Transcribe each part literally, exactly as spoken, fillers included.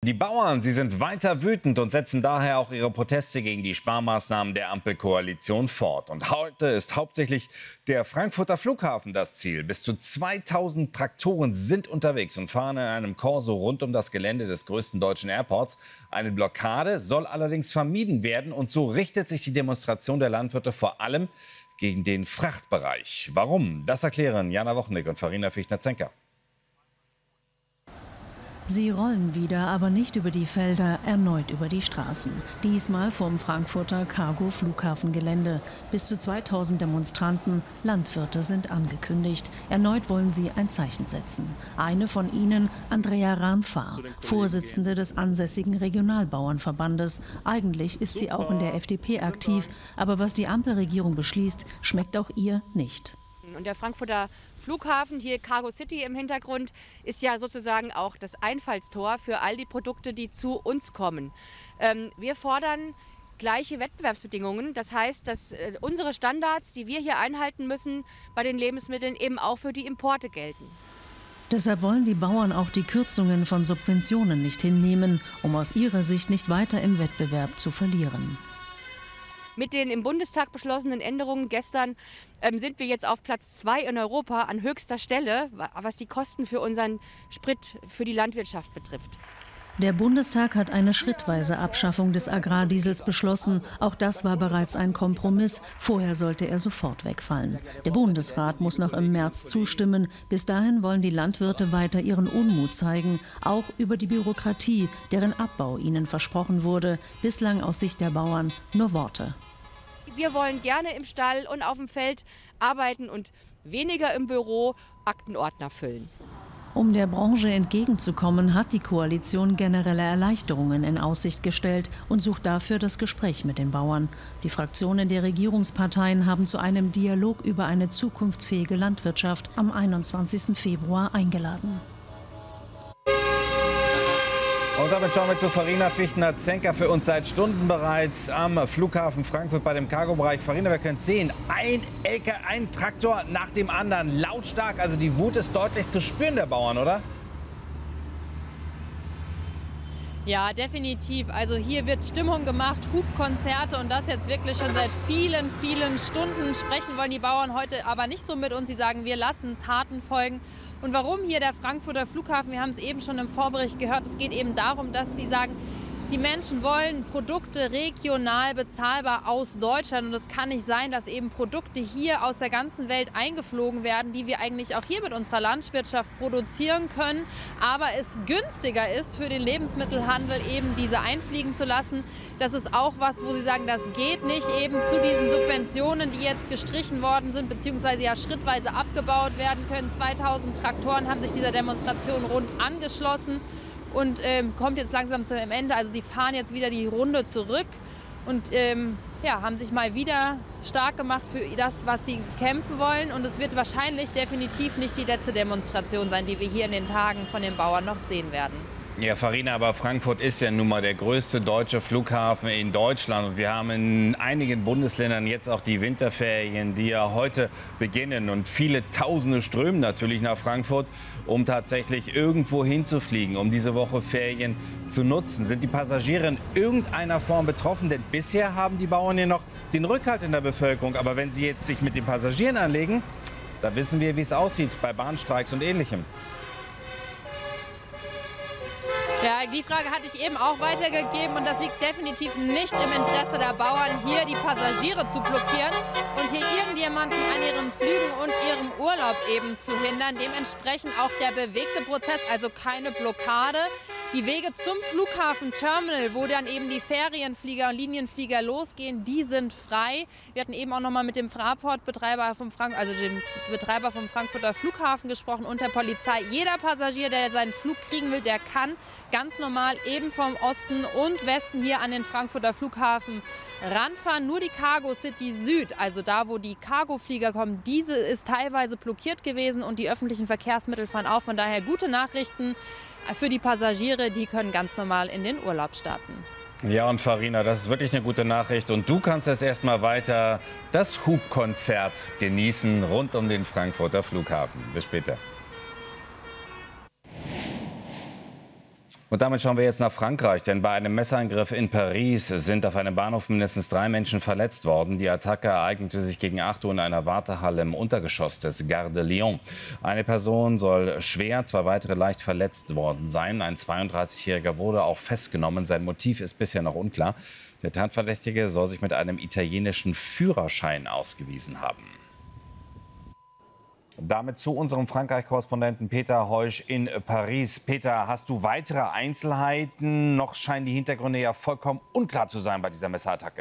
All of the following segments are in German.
Die Bauern, sie sind weiter wütend und setzen daher auch ihre Proteste gegen die Sparmaßnahmen der Ampelkoalition fort. Und heute ist hauptsächlich der Frankfurter Flughafen das Ziel. Bis zu zweitausend Traktoren sind unterwegs und fahren in einem Korso rund um das Gelände des größten deutschen Airports. Eine Blockade soll allerdings vermieden werden und so richtet sich die Demonstration der Landwirte vor allem gegen den Frachtbereich. Warum? Das erklären Jana Wochendick und Farina Fichtner-Zenker. Sie rollen wieder, aber nicht über die Felder, erneut über die Straßen. Diesmal vom Frankfurter Cargo-Flughafengelände. Bis zu zweitausend Demonstranten, Landwirte sind angekündigt. Erneut wollen sie ein Zeichen setzen. Eine von ihnen, Andrea Ranfahr, Vorsitzende des ansässigen Regionalbauernverbandes. Eigentlich ist sie auch in der F D P aktiv, aber was die Ampelregierung beschließt, schmeckt auch ihr nicht. Und der Frankfurter Flughafen, hier Cargo City im Hintergrund, ist ja sozusagen auch das Einfallstor für all die Produkte, die zu uns kommen. Ähm, wir fordern gleiche Wettbewerbsbedingungen. Das heißt, dass äh, unsere Standards, die wir hier einhalten müssen, bei den Lebensmitteln eben auch für die Importe gelten. Deshalb wollen die Bauern auch die Kürzungen von Subventionen nicht hinnehmen, um aus ihrer Sicht nicht weiter im Wettbewerb zu verlieren. Mit den im Bundestag beschlossenen Änderungen gestern ähm, sind wir jetzt auf Platz zwei in Europa an höchster Stelle, was die Kosten für unseren Sprit für die Landwirtschaft betrifft. Der Bundestag hat eine schrittweise Abschaffung des Agrardiesels beschlossen. Auch das war bereits ein Kompromiss. Vorher sollte er sofort wegfallen. Der Bundesrat muss noch im März zustimmen. Bis dahin wollen die Landwirte weiter ihren Unmut zeigen, auch über die Bürokratie, deren Abbau ihnen versprochen wurde. Bislang aus Sicht der Bauern nur Worte. Wir wollen gerne im Stall und auf dem Feld arbeiten und weniger im Büro Aktenordner füllen. Um der Branche entgegenzukommen, hat die Koalition generelle Erleichterungen in Aussicht gestellt und sucht dafür das Gespräch mit den Bauern. Die Fraktionen der Regierungsparteien haben zu einem Dialog über eine zukunftsfähige Landwirtschaft am einundzwanzigsten Februar eingeladen. Und damit schauen wir zu Farina Fichtner-Zenker, für uns seit Stunden bereits am Flughafen Frankfurt bei dem Cargo-Bereich. Farina, wir können es sehen, ein L K W, ein Traktor nach dem anderen, lautstark. Also die Wut ist deutlich zu spüren der Bauern, oder? Ja, definitiv. Also hier wird Stimmung gemacht, Hubkonzerte und das jetzt wirklich schon seit vielen, vielen Stunden. Sprechen wollen die Bauern heute aber nicht so mit uns. Sie sagen, wir lassen Taten folgen. Und warum hier der Frankfurter Flughafen? Wir haben es eben schon im Vorbericht gehört. Es geht eben darum, dass sie sagen, die Menschen wollen Produkte regional bezahlbar aus Deutschland. Und es kann nicht sein, dass eben Produkte hier aus der ganzen Welt eingeflogen werden, die wir eigentlich auch hier mit unserer Landwirtschaft produzieren können. Aber es günstiger ist für den Lebensmittelhandel, eben diese einfliegen zu lassen. Das ist auch was, wo sie sagen, das geht nicht eben zu diesen Subventionen, die jetzt gestrichen worden sind, beziehungsweise ja schrittweise abgebaut werden können. zweitausend Traktoren haben sich dieser Demonstration rund angeschlossen. Und ähm, kommt jetzt langsam zum Ende. Also sie fahren jetzt wieder die Runde zurück und ähm, ja, haben sich mal wieder stark gemacht für das, was sie kämpfen wollen. Und es wird wahrscheinlich definitiv nicht die letzte Demonstration sein, die wir hier in den Tagen von den Bauern noch sehen werden. Ja, Farina, aber Frankfurt ist ja nun mal der größte deutsche Flughafen in Deutschland. Und wir haben in einigen Bundesländern jetzt auch die Winterferien, die ja heute beginnen. Und viele Tausende strömen natürlich nach Frankfurt, um tatsächlich irgendwo hinzufliegen, um diese Woche Ferien zu nutzen. Sind die Passagiere in irgendeiner Form betroffen? Denn bisher haben die Bauern ja noch den Rückhalt in der Bevölkerung. Aber wenn sie jetzt sich mit den Passagieren anlegen, da wissen wir, wie es aussieht bei Bahnstreiks und Ähnlichem. Ja, die Frage hatte ich eben auch weitergegeben und das liegt definitiv nicht im Interesse der Bauern, hier die Passagiere zu blockieren und hier irgendjemanden an ihren Flügen und ihrem Urlaub eben zu hindern. Dementsprechend auch der bewegte Prozess, also keine Blockade. Die Wege zum Flughafenterminal, wo dann eben die Ferienflieger und Linienflieger losgehen, die sind frei. Wir hatten eben auch noch mal mit dem Fraport-Betreiber vom Frank also dem Betreiber vom Frankfurter Flughafen gesprochen und der Polizei. Jeder Passagier, der seinen Flug kriegen will, der kann ganz normal eben vom Osten und Westen hier an den Frankfurter Flughafen ranfahren. Nur die Cargo City Süd, also da, wo die Cargoflieger kommen, diese ist teilweise blockiert gewesen und die öffentlichen Verkehrsmittel fahren auch. Von daher gute Nachrichten für die Passagiere, die können ganz normal in den Urlaub starten. Ja, und Farina, das ist wirklich eine gute Nachricht. Und du kannst jetzt erstmal weiter das Hubkonzert genießen rund um den Frankfurter Flughafen. Bis später. Und damit schauen wir jetzt nach Frankreich, denn bei einem Messerangriff in Paris sind auf einem Bahnhof mindestens drei Menschen verletzt worden. Die Attacke ereignete sich gegen acht Uhr in einer Wartehalle im Untergeschoss des Gare de Lyon. Eine Person soll schwer, zwei weitere leicht verletzt worden sein. Ein zweiunddreißigjähriger wurde auch festgenommen. Sein Motiv ist bisher noch unklar. Der Tatverdächtige soll sich mit einem italienischen Führerschein ausgewiesen haben. Damit zu unserem Frankreich-Korrespondenten Peter Heusch in Paris. Peter, hast du weitere Einzelheiten? Noch scheinen die Hintergründe ja vollkommen unklar zu sein bei dieser Messerattacke.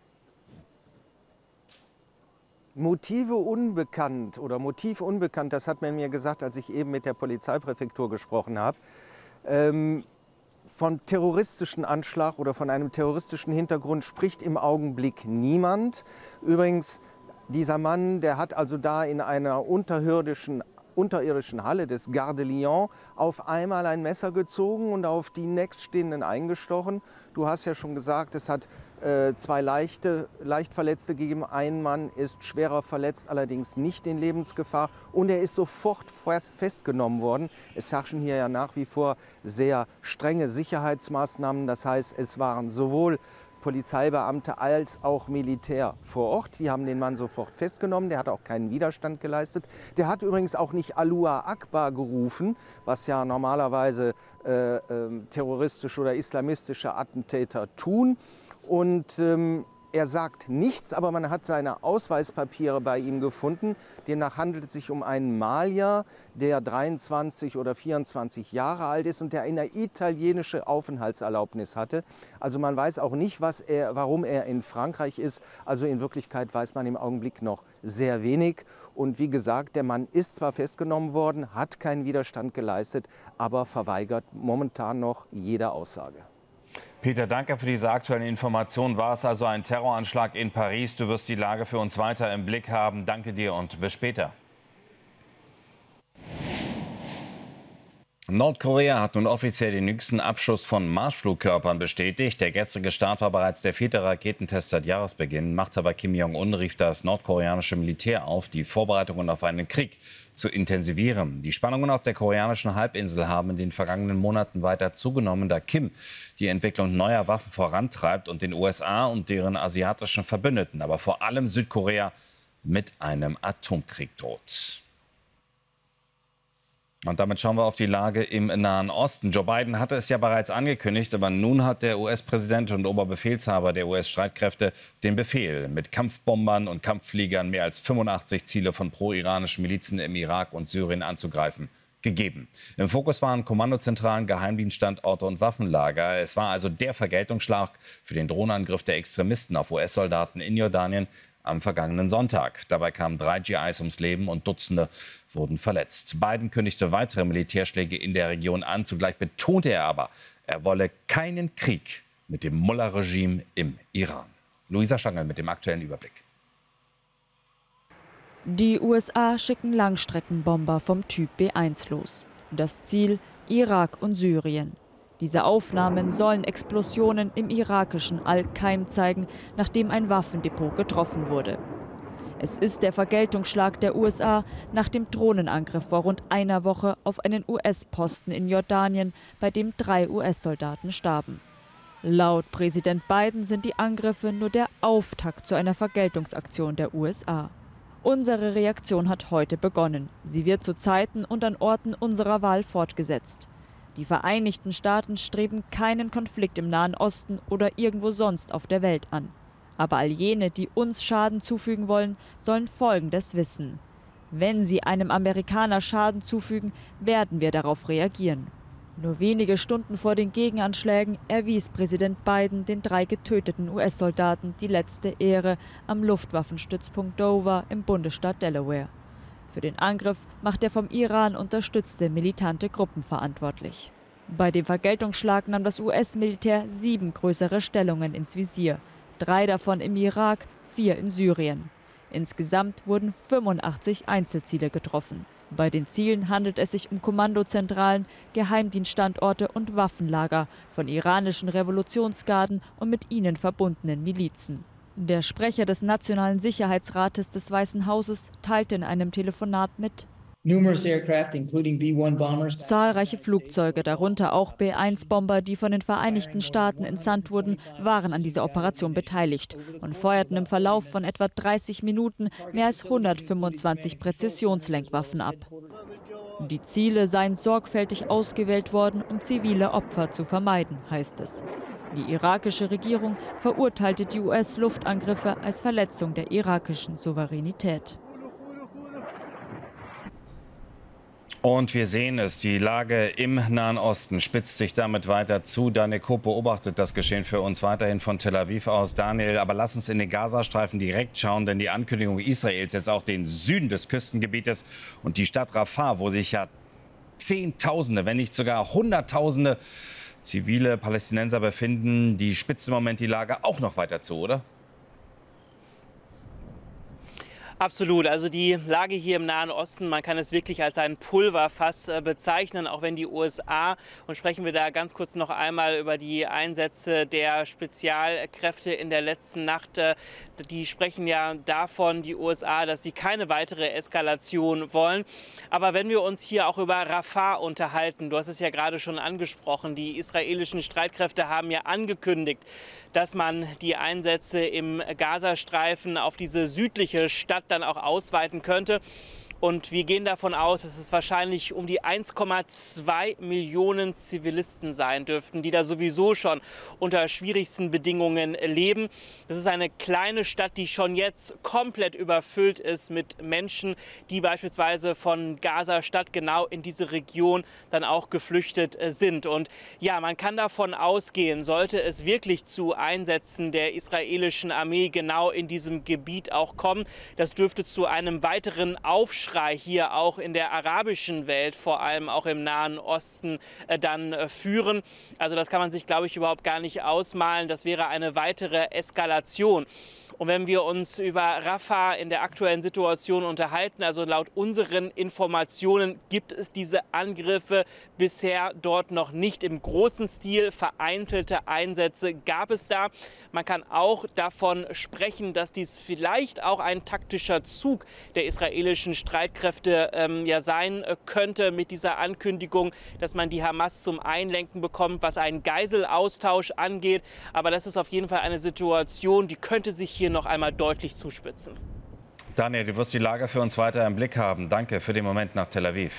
Motive unbekannt oder Motiv unbekannt, das hat man mir gesagt, als ich eben mit der Polizeipräfektur gesprochen habe. Ähm, von terroristischen Anschlag oder von einem terroristischen Hintergrund spricht im Augenblick niemand. Übrigens, dieser Mann, der hat also da in einer unterirdischen, unterirdischen Halle des Gare de Lyon auf einmal ein Messer gezogen und auf die Nächststehenden eingestochen. Du hast ja schon gesagt, es hat äh, zwei leichte, leicht Verletzte gegeben. Ein Mann ist schwerer verletzt, allerdings nicht in Lebensgefahr. Und er ist sofort festgenommen worden. Es herrschen hier ja nach wie vor sehr strenge Sicherheitsmaßnahmen. Das heißt, es waren sowohl Polizeibeamte als auch Militär vor Ort. Die haben den Mann sofort festgenommen. Der hat auch keinen Widerstand geleistet. Der hat übrigens auch nicht Allahu Akbar gerufen, was ja normalerweise äh, äh, terroristische oder islamistische Attentäter tun. Und ähm, er sagt nichts, aber man hat seine Ausweispapiere bei ihm gefunden. Demnach handelt es sich um einen Malier, der dreiundzwanzig oder vierundzwanzig Jahre alt ist und der eine italienische Aufenthaltserlaubnis hatte. Also man weiß auch nicht, was er, warum er in Frankreich ist. Also in Wirklichkeit weiß man im Augenblick noch sehr wenig. Und wie gesagt, der Mann ist zwar festgenommen worden, hat keinen Widerstand geleistet, aber verweigert momentan noch jede Aussage. Peter, danke für diese aktuellen Informationen. War es also ein Terroranschlag in Paris? Du wirst die Lage für uns weiter im Blick haben. Danke dir und bis später. Nordkorea hat nun offiziell den jüngsten Abschuss von Marschflugkörpern bestätigt. Der gestrige Start war bereits der vierte Raketentest seit Jahresbeginn. Machthaber Kim Jong-un rief das nordkoreanische Militär auf, die Vorbereitungen auf einen Krieg zu intensivieren. Die Spannungen auf der koreanischen Halbinsel haben in den vergangenen Monaten weiter zugenommen, da Kim die Entwicklung neuer Waffen vorantreibt und den U S A und deren asiatischen Verbündeten, aber vor allem Südkorea, mit einem Atomkrieg droht. Und damit schauen wir auf die Lage im Nahen Osten. Joe Biden hatte es ja bereits angekündigt, aber nun hat der U S-Präsident und Oberbefehlshaber der U S-Streitkräfte den Befehl, mit Kampfbombern und Kampffliegern mehr als fünfundachtzig Ziele von pro-iranischen Milizen im Irak und Syrien anzugreifen, gegeben. Im Fokus waren Kommandozentralen, Geheimdienststandorte und Waffenlager. Es war also der Vergeltungsschlag für den Drohnenangriff der Extremisten auf U S-Soldaten in Jordanien am vergangenen Sonntag. Dabei kamen drei G Is ums Leben und Dutzende wurden verletzt. Biden kündigte weitere Militärschläge in der Region an. Zugleich betonte er aber, er wolle keinen Krieg mit dem Mullah-Regime im Iran. Luisa Stangl mit dem aktuellen Überblick. Die U S A schicken Langstreckenbomber vom Typ B eins los. Das Ziel: Irak und Syrien. Diese Aufnahmen sollen Explosionen im irakischen Al-Qaim zeigen, nachdem ein Waffendepot getroffen wurde. Es ist der Vergeltungsschlag der U S A nach dem Drohnenangriff vor rund einer Woche auf einen U S-Posten in Jordanien, bei dem drei U S-Soldaten starben. Laut Präsident Biden sind die Angriffe nur der Auftakt zu einer Vergeltungsaktion der U S A. Unsere Reaktion hat heute begonnen. Sie wird zu Zeiten und an Orten unserer Wahl fortgesetzt. Die Vereinigten Staaten streben keinen Konflikt im Nahen Osten oder irgendwo sonst auf der Welt an. Aber all jene, die uns Schaden zufügen wollen, sollen Folgendes wissen: Wenn sie einem Amerikaner Schaden zufügen, werden wir darauf reagieren. Nur wenige Stunden vor den Gegenanschlägen erwies Präsident Biden den drei getöteten U S-Soldaten die letzte Ehre am Luftwaffenstützpunkt Dover im Bundesstaat Delaware. Für den Angriff macht er vom Iran unterstützte militante Gruppen verantwortlich. Bei dem Vergeltungsschlag nahm das U S-Militär sieben größere Stellungen ins Visier. Drei davon im Irak, vier in Syrien. Insgesamt wurden fünfundachtzig Einzelziele getroffen. Bei den Zielen handelt es sich um Kommandozentralen, Geheimdienststandorte und Waffenlager von iranischen Revolutionsgarden und mit ihnen verbundenen Milizen. Der Sprecher des Nationalen Sicherheitsrates des Weißen Hauses teilte in einem Telefonat mit: Zahlreiche Flugzeuge, darunter auch B eins Bomber, die von den Vereinigten Staaten entsandt wurden, waren an dieser Operation beteiligt und feuerten im Verlauf von etwa dreißig Minuten mehr als hundertfünfundzwanzig Präzisionslenkwaffen ab. Die Ziele seien sorgfältig ausgewählt worden, um zivile Opfer zu vermeiden, heißt es. Die irakische Regierung verurteilte die U S-Luftangriffe als Verletzung der irakischen Souveränität. Und wir sehen es, die Lage im Nahen Osten spitzt sich damit weiter zu. Daniel Kopp beobachtet das Geschehen für uns weiterhin von Tel Aviv aus. Daniel, aber lass uns in den Gazastreifen direkt schauen, denn die Ankündigung Israels, jetzt auch den Süden des Küstengebietes und die Stadt Rafah, wo sich ja Zehntausende, wenn nicht sogar Hunderttausende zivile Palästinenser befinden, die spitzt im Moment die Lage auch noch weiter zu, oder? Absolut. Also die Lage hier im Nahen Osten, man kann es wirklich als ein Pulverfass bezeichnen, auch wenn die U S A, und sprechen wir da ganz kurz noch einmal über die Einsätze der Spezialkräfte in der letzten Nacht, die sprechen ja davon, die U S A, dass sie keine weitere Eskalation wollen. Aber wenn wir uns hier auch über Rafah unterhalten, du hast es ja gerade schon angesprochen, die israelischen Streitkräfte haben ja angekündigt, dass man die Einsätze im Gazastreifen auf diese südliche Stadt dann auch ausweiten könnte. Und wir gehen davon aus, dass es wahrscheinlich um die eins Komma zwei Millionen Zivilisten sein dürften, die da sowieso schon unter schwierigsten Bedingungen leben. Das ist eine kleine Stadt, die schon jetzt komplett überfüllt ist mit Menschen, die beispielsweise von Gaza-Stadt genau in diese Region dann auch geflüchtet sind. Und ja, man kann davon ausgehen, sollte es wirklich zu Einsätzen der israelischen Armee genau in diesem Gebiet auch kommen, das dürfte zu einem weiteren Aufschrei hier auch in der arabischen Welt, vor allem auch im Nahen Osten, äh, dann äh, führen. Also das kann man sich, glaube ich, überhaupt gar nicht ausmalen. Das wäre eine weitere Eskalation. Und wenn wir uns über Rafah in der aktuellen Situation unterhalten, also laut unseren Informationen gibt es diese Angriffe bisher dort noch nicht im großen Stil. Vereinzelte Einsätze gab es da. Man kann auch davon sprechen, dass dies vielleicht auch ein taktischer Zug der israelischen Streitkräfte ähm, ja sein könnte mit dieser Ankündigung, dass man die Hamas zum Einlenken bekommt, was einen Geiselaustausch angeht. Aber das ist auf jeden Fall eine Situation, die könnte sich hier noch einmal deutlich zuspitzen. Daniel, du wirst die Lage für uns weiter im Blick haben. Danke für den Moment nach Tel Aviv.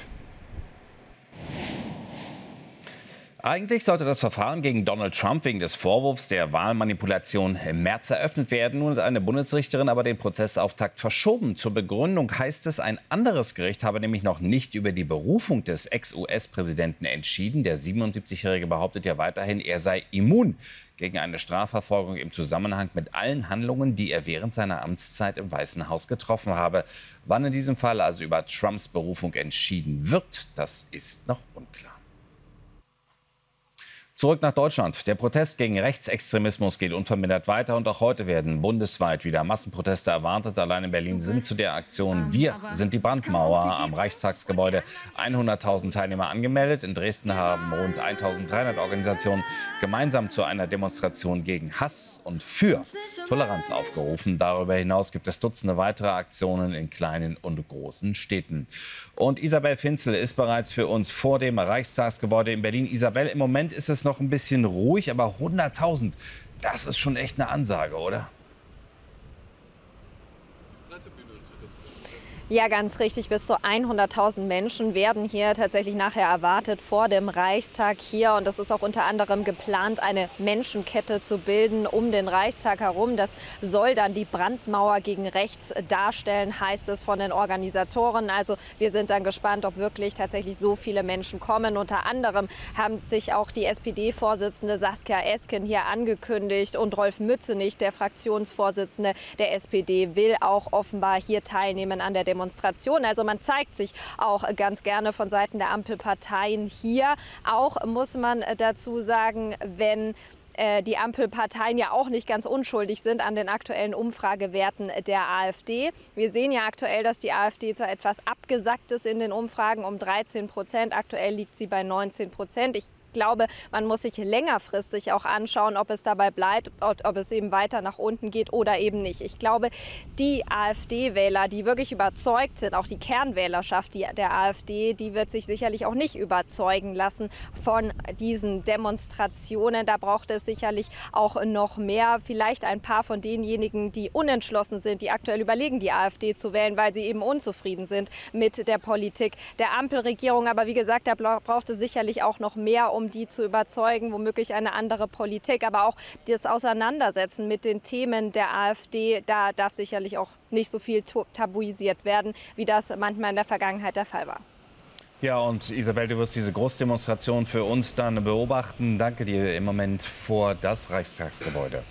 Eigentlich sollte das Verfahren gegen Donald Trump wegen des Vorwurfs der Wahlmanipulation im März eröffnet werden. Nun hat eine Bundesrichterin aber den Prozessauftakt verschoben. Zur Begründung heißt es, ein anderes Gericht habe nämlich noch nicht über die Berufung des Ex-U S-Präsidenten entschieden. Der siebenundsiebzigjährige behauptet ja weiterhin, er sei immun gegen eine Strafverfolgung im Zusammenhang mit allen Handlungen, die er während seiner Amtszeit im Weißen Haus getroffen habe. Wann in diesem Fall also über Trumps Berufung entschieden wird, das ist noch unklar. Zurück nach Deutschland. Der Protest gegen Rechtsextremismus geht unvermindert weiter und auch heute werden bundesweit wieder Massenproteste erwartet. Allein in Berlin sind zu der Aktion Wir sind die Brandmauer am Reichstagsgebäude hunderttausend Teilnehmer angemeldet. In Dresden haben rund eintausenddreihundert Organisationen gemeinsam zu einer Demonstration gegen Hass und für Toleranz aufgerufen. Darüber hinaus gibt es Dutzende weitere Aktionen in kleinen und großen Städten. Und Isabel Finzel ist bereits für uns vor dem Reichstagsgebäude in Berlin. Isabel, im Moment ist es noch ein bisschen ruhig, aber hunderttausend, das ist schon echt eine Ansage, oder? Ja, ganz richtig. Bis zu hunderttausend Menschen werden hier tatsächlich nachher erwartet vor dem Reichstag hier. Und es ist auch unter anderem geplant, eine Menschenkette zu bilden um den Reichstag herum. Das soll dann die Brandmauer gegen rechts darstellen, heißt es von den Organisatoren. Also wir sind dann gespannt, ob wirklich tatsächlich so viele Menschen kommen. Unter anderem haben sich auch die S P D-Vorsitzende Saskia Esken hier angekündigt. Und Rolf Mützenich, der Fraktionsvorsitzende der S P D, will auch offenbar hier teilnehmen an der Demonstration. Demonstration. Also man zeigt sich auch ganz gerne von Seiten der Ampelparteien hier. Auch muss man dazu sagen, wenn die Ampelparteien ja auch nicht ganz unschuldig sind an den aktuellen Umfragewerten der AfD. Wir sehen ja aktuell, dass die AfD zwar etwas abgesackt ist in den Umfragen um dreizehn Prozent. Aktuell liegt sie bei neunzehn Prozent. Ich glaube, man muss sich längerfristig auch anschauen, ob es dabei bleibt, ob es eben weiter nach unten geht oder eben nicht. Ich glaube, die AfD-Wähler, die wirklich überzeugt sind, auch die Kernwählerschaft der AfD, die wird sich sicherlich auch nicht überzeugen lassen von diesen Demonstrationen. Da braucht es sicherlich auch noch mehr. Vielleicht ein paar von denjenigen, die unentschlossen sind, die aktuell überlegen, die AfD zu wählen, weil sie eben unzufrieden sind mit der Politik der Ampelregierung. Aber wie gesagt, da braucht es sicherlich auch noch mehr, um die zu überzeugen, womöglich eine andere Politik. Aber auch das Auseinandersetzen mit den Themen der AfD, da darf sicherlich auch nicht so viel tabuisiert werden, wie das manchmal in der Vergangenheit der Fall war. Ja, und Isabel, du wirst diese Großdemonstration für uns dann beobachten. Danke dir im Moment vor das Reichstagsgebäude.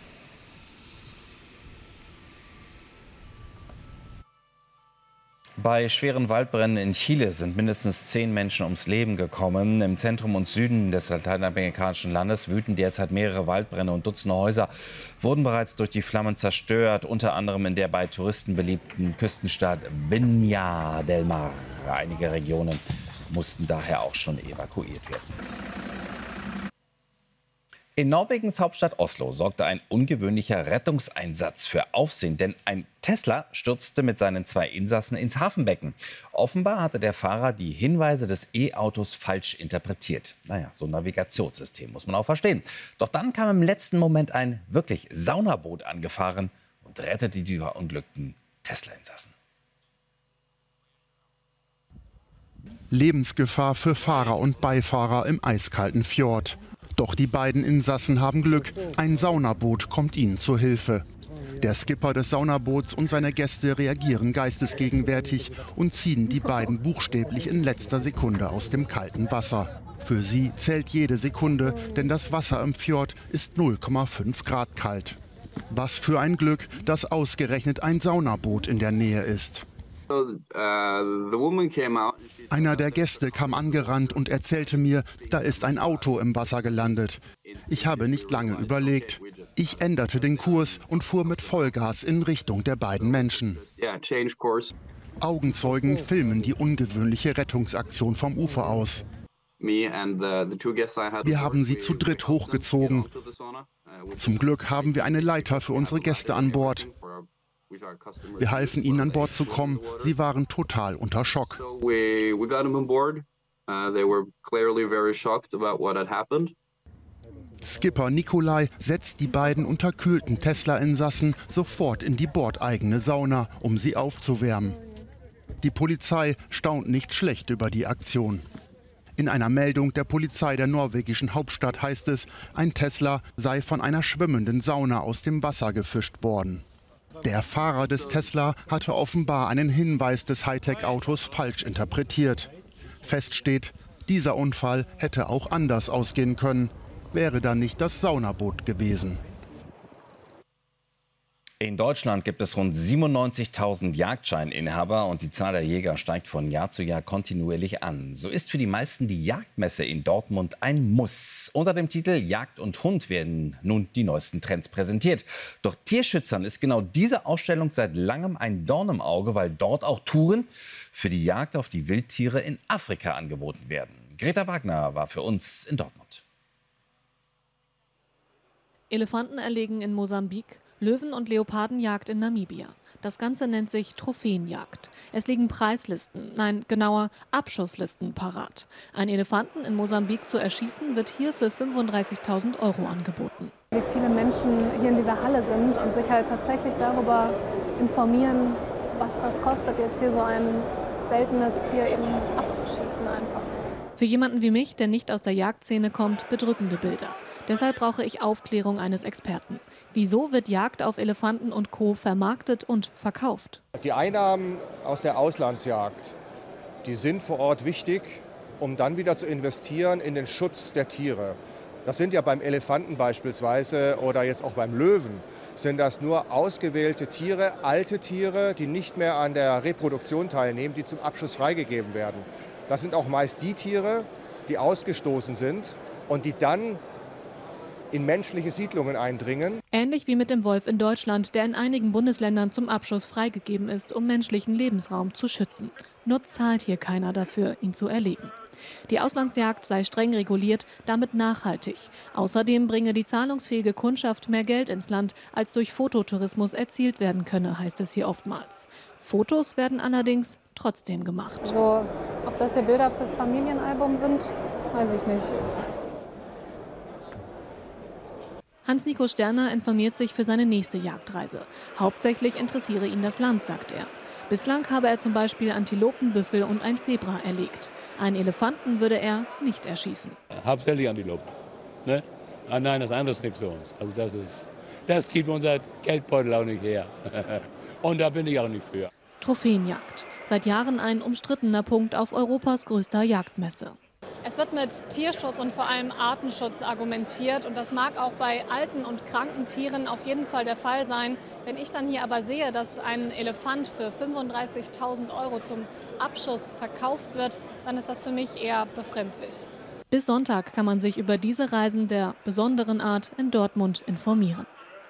Bei schweren Waldbränden in Chile sind mindestens zehn Menschen ums Leben gekommen. Im Zentrum und Süden des lateinamerikanischen Landes wüten derzeit mehrere Waldbrände und Dutzende Häuser wurden bereits durch die Flammen zerstört, unter anderem in der bei Touristen beliebten Küstenstadt Viña del Mar. Einige Regionen mussten daher auch schon evakuiert werden. In Norwegens Hauptstadt Oslo sorgte ein ungewöhnlicher Rettungseinsatz für Aufsehen, denn ein Tesla stürzte mit seinen zwei Insassen ins Hafenbecken. Offenbar hatte der Fahrer die Hinweise des E-Autos falsch interpretiert. Naja, so ein Navigationssystem muss man auch verstehen. Doch dann kam im letzten Moment ein wirklich Saunaboot angefahren und rettete die verunglückten Tesla-Insassen. Lebensgefahr für Fahrer und Beifahrer im eiskalten Fjord. Doch die beiden Insassen haben Glück. Ein Saunaboot kommt ihnen zur Hilfe. Der Skipper des Saunaboots und seine Gäste reagieren geistesgegenwärtig und ziehen die beiden buchstäblich in letzter Sekunde aus dem kalten Wasser. Für sie zählt jede Sekunde, denn das Wasser im Fjord ist null Komma fünf Grad kalt. Was für ein Glück, dass ausgerechnet ein Saunaboot in der Nähe ist. Einer der Gäste kam angerannt und erzählte mir, da ist ein Auto im Wasser gelandet. Ich habe nicht lange überlegt. Ich änderte den Kurs und fuhr mit Vollgas in Richtung der beiden Menschen. Augenzeugen filmen die ungewöhnliche Rettungsaktion vom Ufer aus. Wir haben sie zu dritt hochgezogen. Zum Glück haben wir eine Leiter für unsere Gäste an Bord. Wir halfen ihnen an Bord zu kommen. Sie waren total unter Schock. Skipper Nikolai setzt die beiden unterkühlten Tesla-Insassen sofort in die bordeigene Sauna, um sie aufzuwärmen. Die Polizei staunt nicht schlecht über die Aktion. In einer Meldung der Polizei der norwegischen Hauptstadt heißt es, ein Tesla sei von einer schwimmenden Sauna aus dem Wasser gefischt worden. Der Fahrer des Tesla hatte offenbar einen Hinweis des Hightech-Autos falsch interpretiert. Fest steht, dieser Unfall hätte auch anders ausgehen können, wäre da nicht das Saunaboot gewesen. In Deutschland gibt es rund siebenundneunzigtausend Jagdscheininhaber und die Zahl der Jäger steigt von Jahr zu Jahr kontinuierlich an. So ist für die meisten die Jagdmesse in Dortmund ein Muss. Unter dem Titel Jagd und Hund werden nun die neuesten Trends präsentiert. Doch Tierschützern ist genau diese Ausstellung seit langem ein Dorn im Auge, weil dort auch Touren für die Jagd auf die Wildtiere in Afrika angeboten werden. Greta Wagner war für uns in Dortmund. Elefanten erlegen in Mosambik, Löwen- und Leopardenjagd in Namibia. Das Ganze nennt sich Trophäenjagd. Es liegen Preislisten, nein, genauer Abschusslisten parat. Einen Elefanten in Mosambik zu erschießen, wird hier für fünfunddreißigtausend Euro angeboten. Wie viele Menschen hier in dieser Halle sind und sich halt tatsächlich darüber informieren, was das kostet, jetzt hier so ein seltenes Tier eben abzuschießen einfach. Für jemanden wie mich, der nicht aus der Jagdszene kommt, bedrückende Bilder. Deshalb brauche ich Aufklärung eines Experten. Wieso wird Jagd auf Elefanten und Co. vermarktet und verkauft? Die Einnahmen aus der Auslandsjagd, die sind vor Ort wichtig, um dann wieder zu investieren in den Schutz der Tiere. Das sind ja beim Elefanten beispielsweise oder jetzt auch beim Löwen, sind das nur ausgewählte Tiere, alte Tiere, die nicht mehr an der Reproduktion teilnehmen, die zum Abschuss freigegeben werden. Das sind auch meist die Tiere, die ausgestoßen sind und die dann in menschliche Siedlungen eindringen. Ähnlich wie mit dem Wolf in Deutschland, der in einigen Bundesländern zum Abschuss freigegeben ist, um menschlichen Lebensraum zu schützen. Nur zahlt hier keiner dafür, ihn zu erlegen. Die Auslandsjagd sei streng reguliert, damit nachhaltig. Außerdem bringe die zahlungsfähige Kundschaft mehr Geld ins Land, als durch Fototourismus erzielt werden könne, heißt es hier oftmals. Fotos werden allerdings trotzdem gemacht. So, ob das hier Bilder fürs Familienalbum sind, weiß ich nicht. Hans-Nico Sterner informiert sich für seine nächste Jagdreise. Hauptsächlich interessiere ihn das Land, sagt er. Bislang habe er zum Beispiel Antilopen, Büffel und ein Zebra erlegt. Einen Elefanten würde er nicht erschießen. Hauptsächlich Antilopen. Ne? Ah, nein, das andere ist nichts für uns. Also das, ist, das gibt unser Geldbeutel auch nicht her. Und da bin ich auch nicht für. Trophäenjagd. Seit Jahren ein umstrittener Punkt auf Europas größter Jagdmesse. Es wird mit Tierschutz und vor allem Artenschutz argumentiert. Und das mag auch bei alten und kranken Tieren auf jeden Fall der Fall sein. Wenn ich dann hier aber sehe, dass ein Elefant für fünfunddreißigtausend Euro zum Abschuss verkauft wird, dann ist das für mich eher befremdlich. Bis Sonntag kann man sich über diese Reisen der besonderen Art in Dortmund informieren.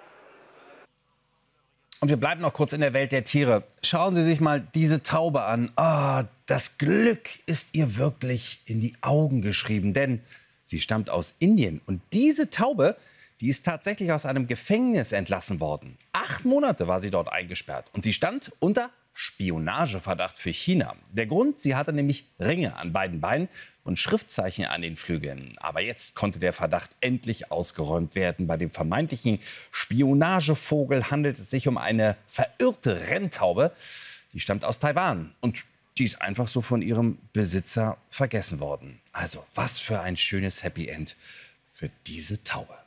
Und wir bleiben noch kurz in der Welt der Tiere. Schauen Sie sich mal diese Taube an. Ah, das Glück ist ihr wirklich in die Augen geschrieben, denn sie stammt aus Indien. Und diese Taube, die ist tatsächlich aus einem Gefängnis entlassen worden. Acht Monate war sie dort eingesperrt und sie stand unter Spionageverdacht für China. Der Grund, sie hatte nämlich Ringe an beiden Beinen und Schriftzeichen an den Flügeln. Aber jetzt konnte der Verdacht endlich ausgeräumt werden. Bei dem vermeintlichen Spionagevogel handelt es sich um eine verirrte Renntaube. Die stammt aus Taiwan und die ist einfach so von ihrem Besitzer vergessen worden. Also was für ein schönes Happy End für diese Taube.